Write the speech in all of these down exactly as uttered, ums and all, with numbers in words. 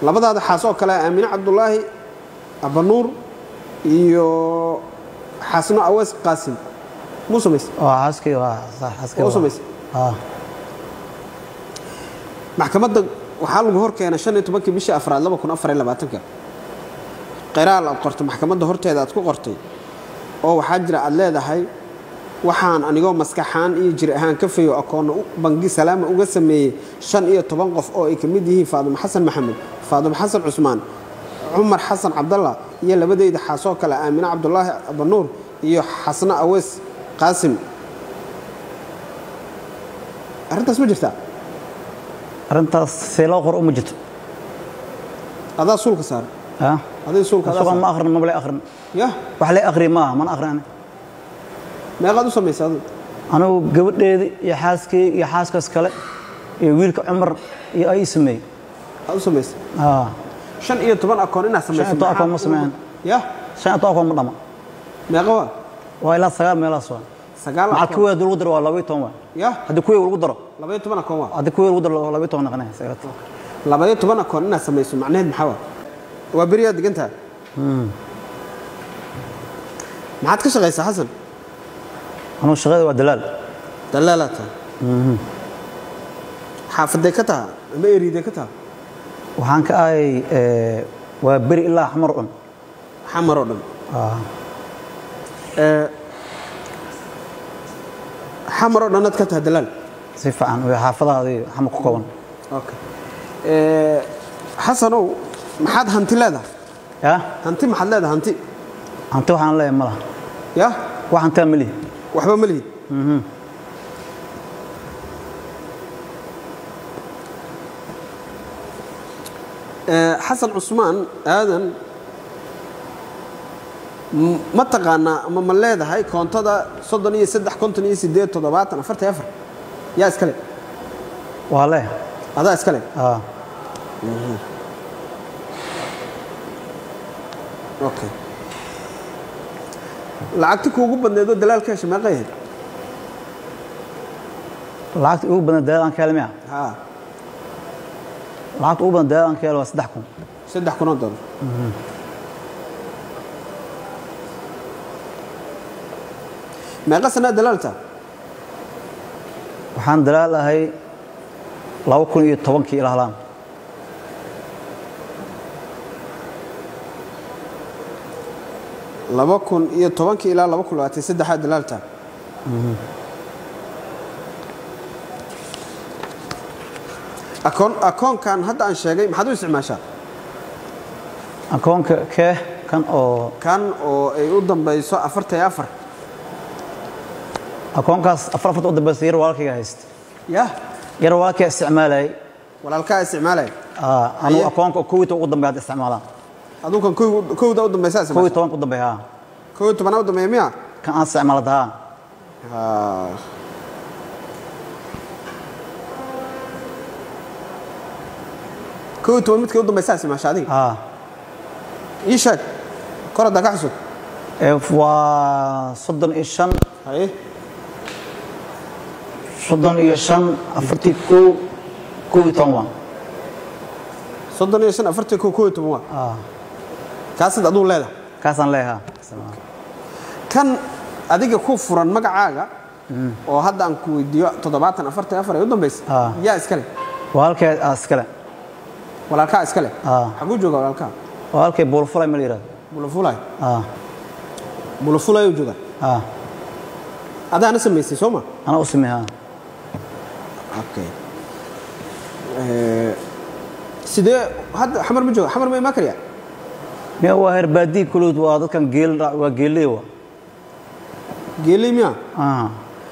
labadaada xaasoo kale Aamina Cabdullaahi Abanuur iyo xasno Awas Qaasim musumis oo xaaskii waa sax xaaskii musumis ah maxkamadda waxaa lagu hor keenay shan iyo tobankii bishii afraad laba kun afar iyo labaatan qiraal aad qortay maxkamadda horteeda aad ku qortay oo waxaa jira aad leedahay waxaan anigoo maskaxaan iyo jir ahaan ka fayo akoon bangi salaama uga sameeyay shan iyo toban qof oo ay kamid yihiin Faadimo Xasan Maxamed Faadimo Xasan Cusmaan Umar Xasan Cabdallah iyo labadayda xaasoo kale Aamina Cabdullaahi Abanuur iyo xasna Awas Qaasim arintaas ma jirtaa arintaas see loo qor uma jirto adaa suulka saar ha aday suulka adaa ma akhrin ma bale akhrin ya wax la akhri ma man akhrin meeqad u sameysay anigu gabadheedii iyo xaaskii iyo xaaskaas kale iyo wiilka Umar iyo ay sameey aad u sameysay ah shan iyo toban akoon ina sameysay shan iyo toban akoon ma sameeyaan ya shan iyo toban akoon ma dhama meeqa waa waa ilaa sagaal meelaas waa sagaal akoon maxaa kuwa lagu daro waa laba iyo toban waa ya hadii kuwa lagu daro laba iyo toban akoon waa hadii kuwa lagu daro laba iyo toban naqnay sagaal laba iyo toban akoon ina sameeyay macnaheed maxaa waa waa bariya diganta hmm maxaad ka shaqeysaa Xasan أنا شغال ودلال دلالته امم حافظك كتا ما يريدك كتا وحان كاي اه وبري الله حمر أم حمر أم اه اه حمر أم نتكتها دلال صفة عن وحافظها هذه حمر كوكون اوكي اه حسنو محاد هنتي لادا يا هنتي محاد لادا هنتي هنتي وحان الله يملا يا وحان تاملي waxba ma lihid mhm ee Xasan Cusmaan aadan ma taqaana ama ma leedahay koontada soddon iyo saddex konton iyo siddeed toddobaatan afartan iyo afar yaa iskale wale adaa iskale ah okay lacagta kuugu badneedo dalaalka heshay ma qeeyay lacagta ugu badan dalaalka kalmiya ha lacagta ugu badan dalaalka waa saddex kun saddex kun oo dollar mhm ma qasna dalaalta waxaan dalaalahay laba kun iyo toban kii ilaa halaan laba kun iyo toban ilaa laba kun iyo labaatan iyo saddex dalaalta mhm akoon akoon kan hadda aan sheegay maxaad u isticmaashaa akoonka ke kan oo kan oo ay u dambayso afartan iyo afar akoonkaas afar afar u dambayso yar walaalkayga haysta ya yar walaalkay isticmaalay walaalkaa isticmaalay ah anu akoonka kowda ugu dambeeyay isticmaalaan aduunkan kowda u dambaysaa kowda toban ku dambeeyaa kowda toban u dambeeyaa miya kan aan isticmaaladaa ha kowda toban midka u dambaysaa isticmaashaa adiga ah ii sheeg korada ka xusub ee waa soddon iyo shan haye soddon iyo shan afartii kow kowda toban soddon iyo shan afartii kow kowda toban waa ah kaasad aduu leedahay kaasaan leeyahay kan adiga ku furan magacaaga oo hadda aan ku weydiiyo toddobaatan afartan iyo afar ay u dambaysa yaa iskale walaalkay iskale walaalkaa iskale ah xaguu jooga walaalkaa walaalkay bulfulay ma yiraahdo bulfulay ah bulfulay u jooga ah adana sameysay sooma ana u sameeyaa okay ee sidee hadda xamar ma jooga xamar ma ma kariya miya waa herbaadi kulud waa dadkan geel waa geelay waa geelay miya ah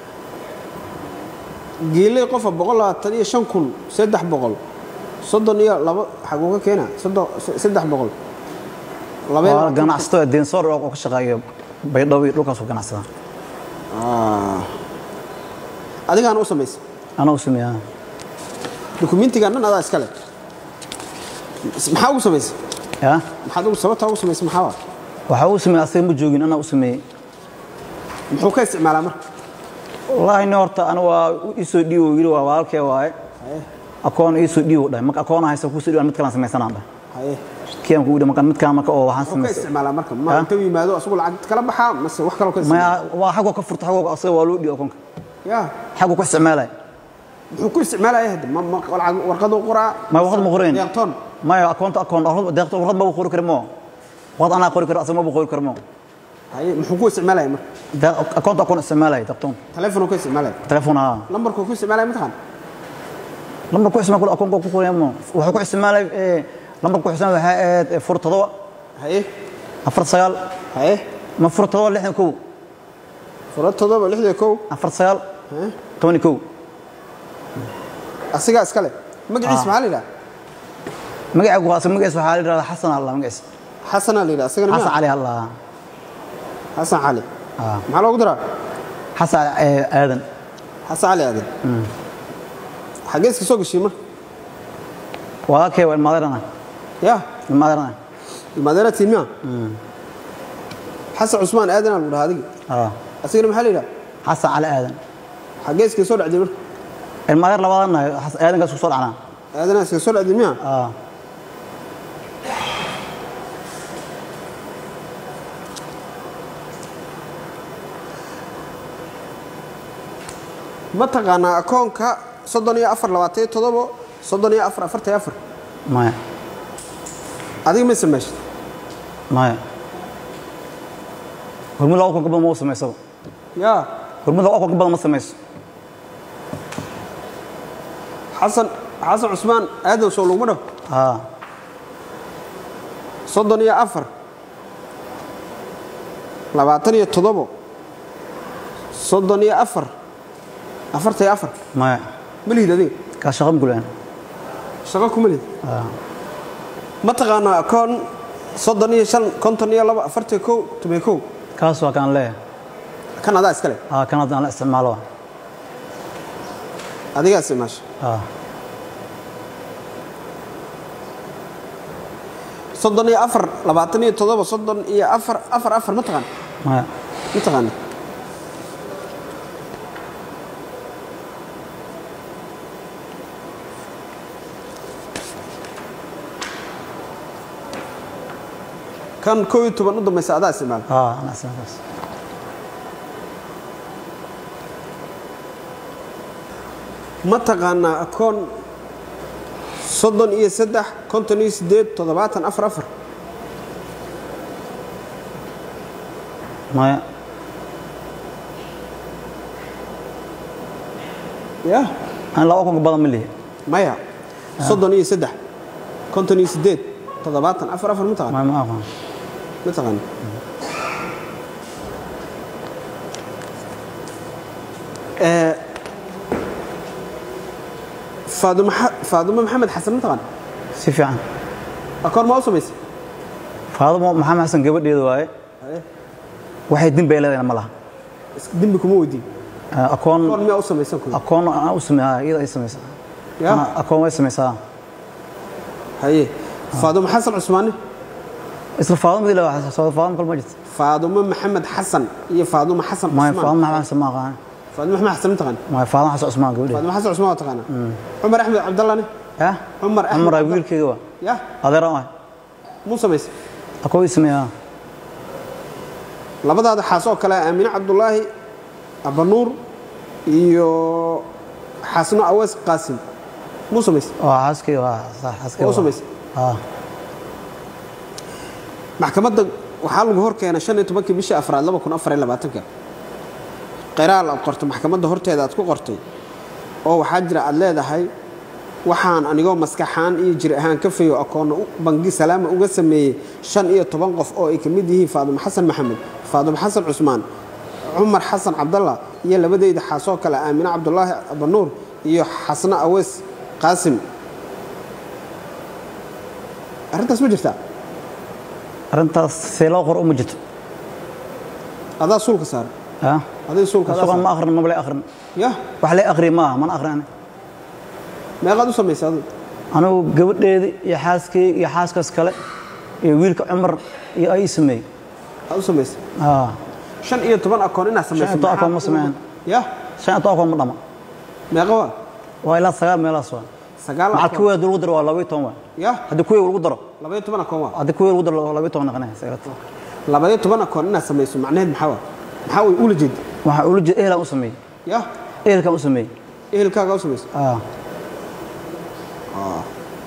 geelay qof boqol labaatan iyo shan kun saddex boqol soddon iyo laba xaguu ka keena saddex boqol laba ganacsato deen soo oo ka shaqeeyo baydhawii dhulkaas u ganacsada ah adiga aan u sameysay ana u sameeyaa dokumentiga nan adaa iskale maxaa ugu sameysay ya maxaad ugu sababta ugu sameysay maxaa waxa uu sameeyay asay ma joogin ana u sameeyay muxuu ka isticmaalaa marka wallahi noorta ana waa isoo dhiibo yiri waa walaalkay waaye akoon isoo dhiibo dhahay marka akoon haysa ku soo dhiibo mid kale sameeysanaa haye kiyam ku dhama kan mid ka marka oo waxaan sameeyay isticmaala marka ma inta yimaado asoo lacag kala baxa mase wax kale ka isticmaala ma waa xago ka furta xago asoo waa loo dhiyo konka ya xago ku isticmaalay wuxuu ku isticmaalay hada ma warqado qoraa ma warqad ma qoreen deeqtoon ma account account deeqtoon warqad ma qori karmo wad ana qori karo asoo ma qori karmo haye muxuu ku isticmaalay marka account account isticmaalay deeqtoon telefoon ku isticmaalay telefoon ah lambarku ku isticmaalay midkan lambar ku isticmaalay account ku qoraymo wuxuu ku isticmaalay ee lambar ku xisaan waxa aad furtado haye afar sagaal haye ma furtado lixdan kow furtado lixdan kow afar sagaal haye toban kow asiga iskale magaciis maxaa la yiraahdaa magaciisa waa magaciisa waxa la yiraahdaa xasan allah magaciisa xasan allah yiraahdaa asiga xasan ali allah xasan ali ah maxaa loogu diraa xasan aadan xasan ali aadan xageeska soo gashay mar waa kee waa madarana ya madarana madarana tiimiya xasan cusmaan aadan aan dhahay adiga ah asiga maxaa la yiraahdaa xasan ali aadan xageeska soo dhacday mar المدار لبادنا aadan ka soo dhacna aadan iska soo dhacday miya ah ma taqaana akoonka soddon iyo afar labaatan iyo toddoba soddon iyo afar afartan iyo afar maya adiga ma sameeyay maya hormud loo ka badan ma sameeyso ya hormud loo ka badan ma sameeyso حسن حسن عثمان aadan soo lagu madho ah soddon iyo afar labaatan iyo toddoba soddon iyo afar afartan iyo afar maya malihid adiga ka shaqo gulaan shaqo ku malihid ah ma taqaana akoon soddon iyo shan konton iyo laba afartan iyo kow toban iyo kow kaas waa kan leeyahay kan adaa iskale ah kan adaa la isticmaalo adiga isticmaasho ah soddon iyo afar labaatan iyo toddoba soddon iyo afar afar afar ma taqaan maya ma taqaan kan kow iyo toban u dambaysa adaa isticmaal ah ana isticmaal ma taqaana akoon soddon iyo saddex konton iyo sideed toddobaatan afar afar maya ya aan laba kun badan ma leeyahay maya soddon iyo saddex konton iyo sideed toddobaatan afar afar ma taqaan ma ma aqaan ma taqaan ee فاطمه فاطمه محمد حسن متقن si fiican akoon ma u sameysay faadimo maxamed xasan gabadheedu waaye waxay dambi leedahay ma laha dambi kuma weydiin akoon akoon ma u sameysan ku akoon aan u sameeyaa iyada ay sameysaa ya akoon way sameysaa haye faadimo xasan cusmaani isla faadimo dila waxa soo faadimo kal ma jirto faadimo maxamed xasan iyo faadimo xasan ma faadimo maxamed xasan ma qaan faadimo maxamed xasan mtaqan ma faadimo xasan cusmaan gabadheedu faadimo xasan cusmaan taqana umar axmed abdallani ya umar umar wiilkayga waa ya adeera ah mu sameysay akoon ismeeyaa labadaada xaas oo kale aamina cabdullaahi abanuur iyo xasno awees qaasim mu sameysay waa xaaskii waa xaaskii mu sameysay ah maxkamadda waxaa lagu hor keenay shan iyo tobankii bishii afraad laba kun afar iyo labaatanka qiraal aad qorto maxkamadda horteeda aad ku qortay oo waxaa jira aad leedahay waxaan anigoo maskaxaan iyo jir ahaan ka fayo akoon bangi salaama uga sameeyay shan iyo toban qof oo ay ka mid yihiin faadimo xasan maxamed faadimo xasan cusmaan cumar xasan cabdalla iyo labadeyda xaasoo kale aamina cabdullaahi abanuur iyo xasno awees qaasim arrintaas ma jirtaa arrintaas see loo qor uma jirto adaa suulka saaran ah aday suulka adaa suuqa ma akhrin ma bale akhrin ya wax la akhri ma man akhrin meeqaad u samaysay adigu anigu gabadheedii iyo xaaskii iyo xaaskaas kale iyo wiilka cumar iyo ay sameeyay aad u samaysay ah shan iyo toban akoon inaad samaysay shan iyo toban akoon ma sameeyaan ya shan iyo toban akoon ma dhama meeqa waa waa ilaa sagaal meelaas waa sagaal macal kuwa lagu daro waa laba iyo toban ya hadii kuwa lagu daro laba iyo toban akoon waa hadii kuwa lagu daro laba iyo toban naqanay sagalata laba iyo toban akoon inaad samayso macnaheed maxaa waa maxaa way ula jeed waxa ula jeed eelaan u sameeyay ya eelkan u sameeyay eelkaaga u samayso ah ah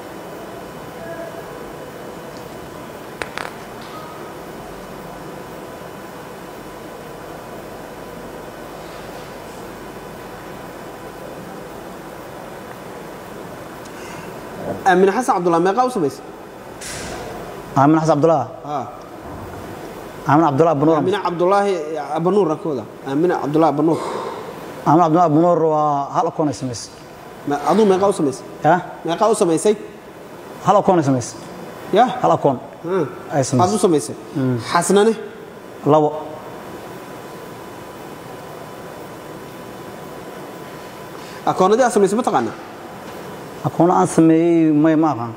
أمين حسن عبد الله ما يقاوس بس أمين حسن عبد الله آه أمين عبد الله بنور أمين عبد الله أبو نور ركودا أمين عبد الله أبو نور أمين عبد الله أبو نور وهلا كون اسمس ما أظن ما يقاوس بس ها ما يقاوس بس أي هلا كون اسمس يا هلا كون ها اسمس أظن سميس حسنانه لو أكون دي أسميس متقنا أكون أسمي ما يماغا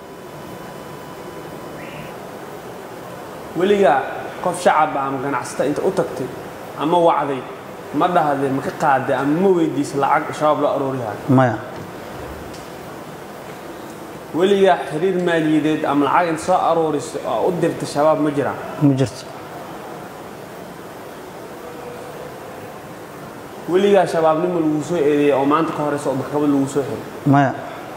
وليا قف شعب أم ganacsato inta u tagtay ama wacday ma dhahdeen ma ka qaaday ama ma weydiis lacag shabaab la arooriyaa maya وليا xiriir maaliyadeed ama lacag in soo arooris oo u dirtay shabaab ma jiraan ma jirto وليا shabaabnimo lagu soo eedeeyay oo maanta ka horeysa oo maxkamad lagu soo xiray maya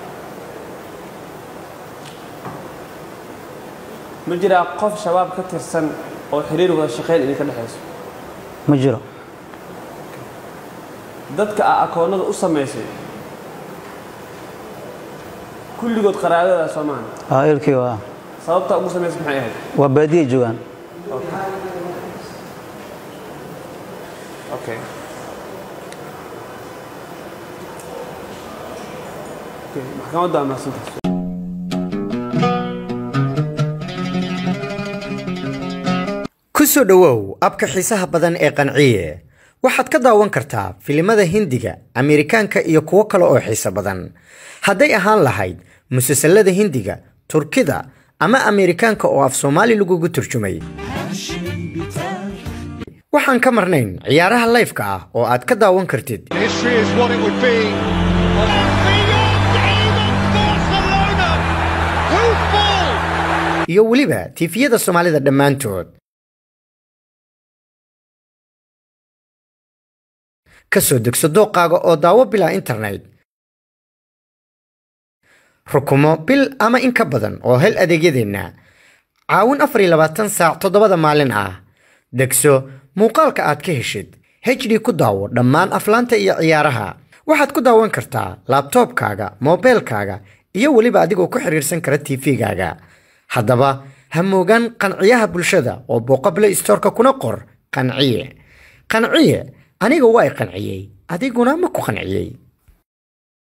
ma jira qof shabaab ka tirsan oo xiriir wada shaqeyn in ka dhaxayso ma jiro dadka akoonada u sameysay kulligood qaraadada Soomaan ah eelkii waa sababta ugu sameysay maxay ahayd waa baadiye joogan okay okay maxkamadda ma santaas kusoo dhawow abka xiisaha badan ee qanciye waxaad ka daawan kartaa filimada Hindiga, Ameerikaanka iyo kuwo kale oo xiiso badan. Hadday ahaan lahayd musalsalada Hindiga, Turkida ama Ameerikaanka oo af Soomaali lagu turjumay. waxaan ka marnayn ciyaaraha live-ka ah oo aad ka daawan kartid. History is what it would be. iyo waliba tifiyada Soomaalida dhammaantood. kasoo degso dooqaaga oo daawo bilaa internet rukumo bil ama in ka badan oo hel adeegyadeena caawin afar iyo labaatan saac toddobada maalin ah degso muuqaalka aad ka heshid H D ku daawo dhammaan aflaanta iyo ciyaaraha waxaad ku daawan kartaa laptopkaaga mobilkaaga iyo waliba adigoo ku xiriirsan kara T V-gaaga haddaba ha moogaan qanciyaha bulshada oo booqo Play Store-ka kuna qor qanciye qanciye aniga way qanciyay adiguna ma ku qanciyay